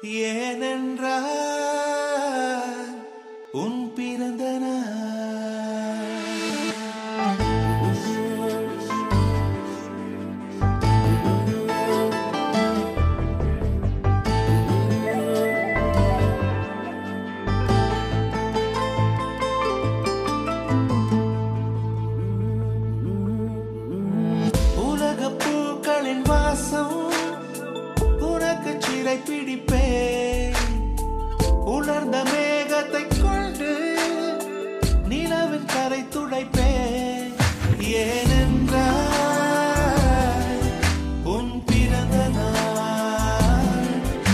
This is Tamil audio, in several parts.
ஏனென்றால் உன் பிறந்த உலக பூக்களின் வாசம் உனக்கு சிறை பிடிப்பேன். உலர்ந்த மேகத்தை கொண்டு நிலவின் கரை துடைப்பேன். ஏனென்றால் உன் பிறந்த நாள்.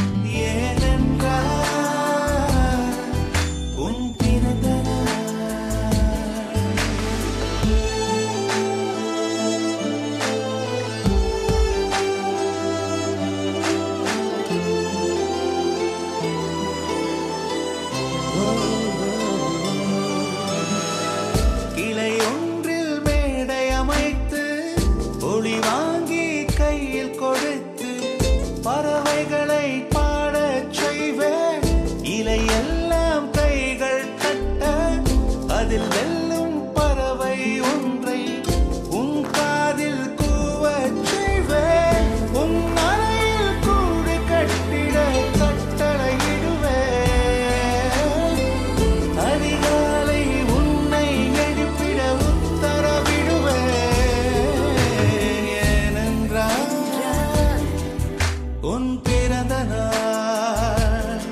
ஏனென்றால் உன் பிறந்த கிளை ஒன்றில் மேடை அமைத்து ஒளி வாங்கி கையில் கொடுத்து பறவைகளை பாடச் செய்வேன். இலையெல்லாம் கைகள் தட்ட அதில் வெல்லும் பறவை ஒன்றை உன் காதில் கூவச் செய்வேன். உன் அறையில் கூடு கட்டிட கட்டளையிடுவேன். அதிகாலை உன்னை எழுப்பிட உத்தரவிடுவேன். ஏனென்றால் உன் பிறந்த நாள்.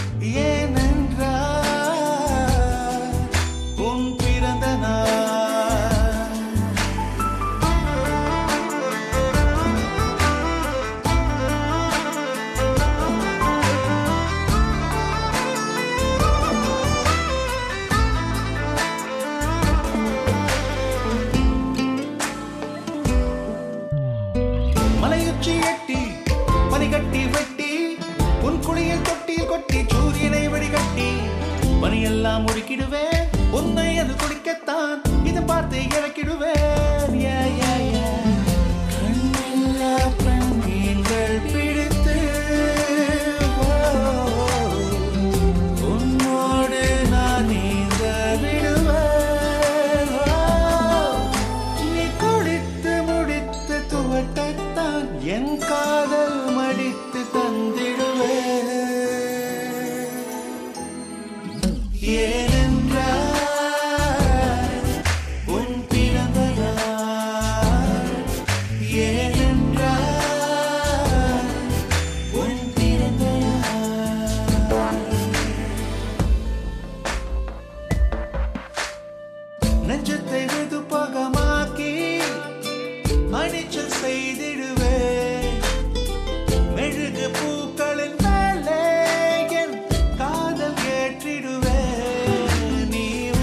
ஏனென்றால் உன் பிறந்த நாள். மலையுச்சி எட்டி பனிகட்டி வெட்டி உன் குளியல் தொட்டியில் கொட்டி சூரியனை வடிகட்டி பனியெல்லாம் முடுக்கிடுவேன். உன்னை அது குடிக்கத்தான் இதை பார்த்து இறக்கிடுவேன். கண்ணில்லா பெண்கள் பிடித்து உன்னோடு நான் நீந்த விடுவேன். நீ குடித்து முடித்து துவட்டத்தான் என் காதல் மடித்து தந்திடுவேன். ஏனென்றால் உன் பிறந்த நாள். ஏனென்றால் உன் பிறந்த நாள். நெஞ்சத்தை வெதுப்பகமாக்கி அணிச்சல் செய்திடுவேன். மெழுகு பூக்களின் மேலே என் காதல் ஏற்றிடுவேன். நீ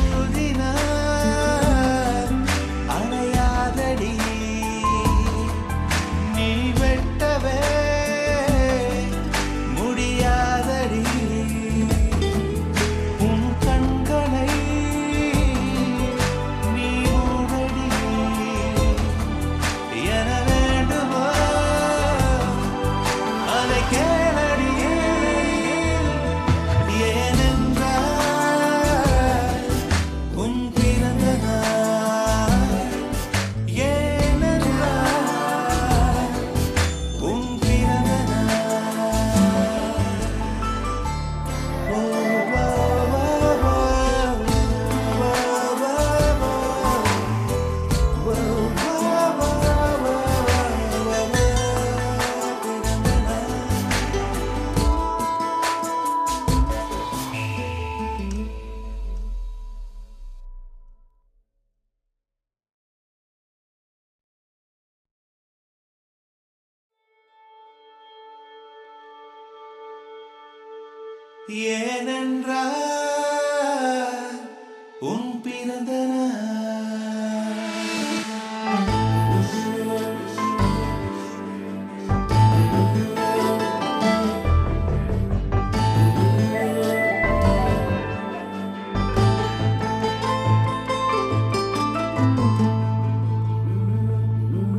ஊதினார் அணையாதடி. நீ வெட்டவே முடியாதடி. உன் கண்களை நீ மூடடி. என வேண்டுமோ அதை கேளடி. ஏனென்றால் உன் பிறந்த நாள். ஏனென்றால் உன் பிறந்த நாள். ஓ, ஓ, ஓ, ஓ, ஓ, ஓ, ஓ, ஏனென்றால் உன் பிறந்த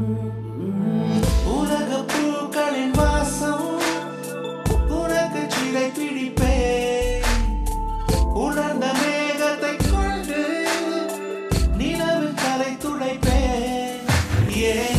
உலக பூக்களின் வாசம் உனக்கு Yeah.